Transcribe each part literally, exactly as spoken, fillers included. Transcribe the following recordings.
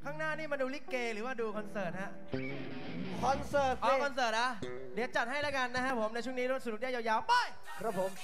ข้างหน้านี่มาดูลิเกหรือว่าดูคอนเสิร์ตฮะคอนเสิร์ตอ๋อคอนเสิร์ตนะเดี๋ยวจัดให้แล้วกันนะฮะผมในช่วงนี้รถสนุกได้ยาวๆไปครับผม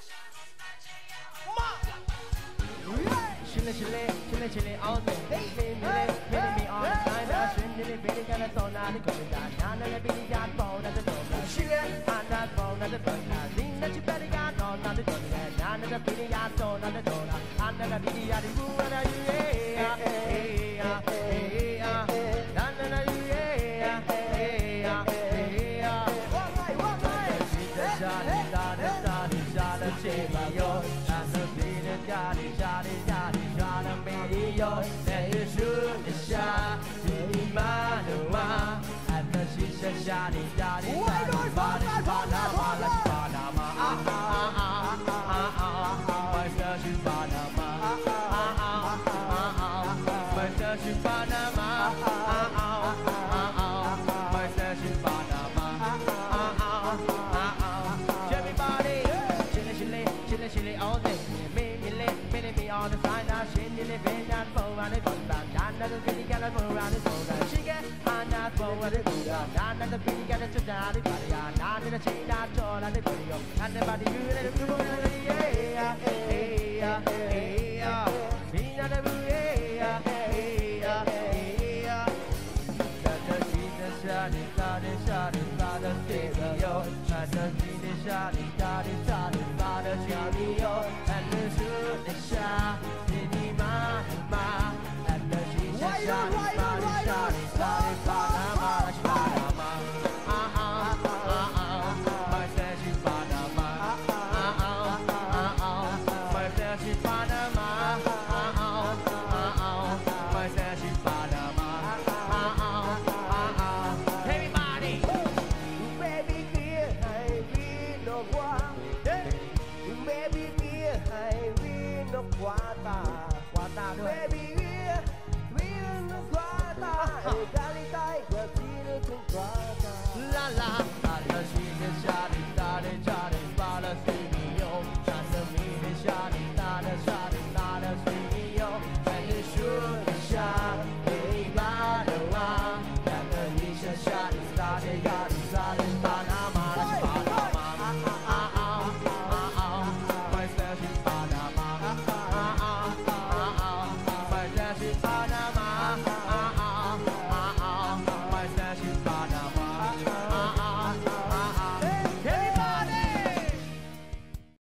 มาชิลชิลชิลชิล all day baby baby me all the time นะชิลชิล baby กันแล้วตอนนั้นก็ไม่ได้นานแล้ว baby กันตอนนั้นจะโดนชิลอันนั้นตอนนั้นจะโดนนะดิ้งนะชิ baby กันตอนนั้นจะโดนนะนานแล้ว baby กันตอนนั้นจะโดนนะอันนั้น baby กันที่รู้ว่าอยู่เอ้ยเอ้ยเอ้ยนานนั้นอยู่เอ้ยเอ้ยเอ้ยว่าไงว่าไงชิลชาลิชาลิชาลิชาลิเชบายอ家里家里家里家的美丽哟，那一树的下，你妈的妈，俺的心下下里家里家里巴里巴拿巴拉西巴拿嘛啊啊啊啊啊啊，我下去巴拿嘛啊啊啊啊啊，我下去巴拿嘛啊啊啊啊，我下去巴拿嘛啊啊啊啊 ，Everybody， chillin' chillin' chillin' chillin' all day。all the time now shit in the bed and for around the fun band and the pretty girl for around the soul and she get and not for the good and the pretty girl to down the body and the chain that jaw and the video and the body you let it go yeah yeah yeah yeah in the yeah yeah yeah that the sheet the shot is that the shot is that the stereo and the sheet the shot is that the shot is that the stereo and the shoot the shot วัยรุ่น